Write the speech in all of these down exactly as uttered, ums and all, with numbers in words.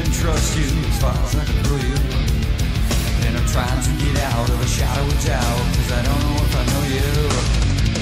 and trust you as far as I can throw you. And I'm trying to get out of a shadow of doubt, cause I don't know if I know you.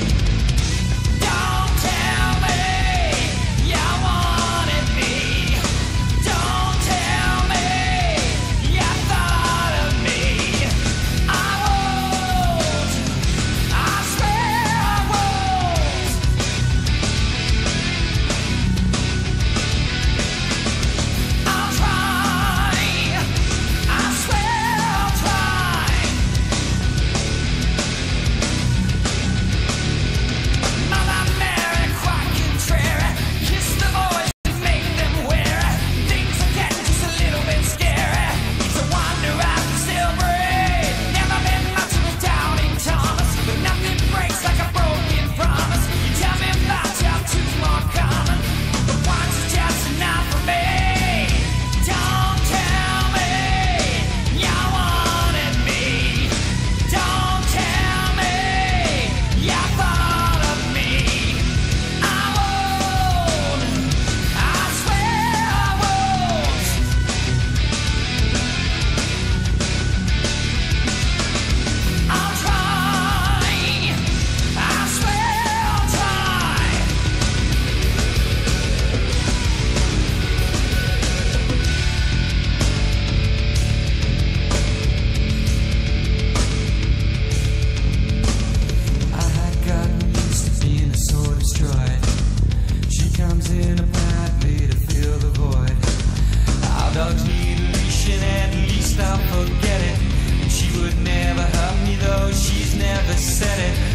In a badly to fill the void. Our dogs need a leash and at least I'll forget it. And she would never hurt me though she's never said it.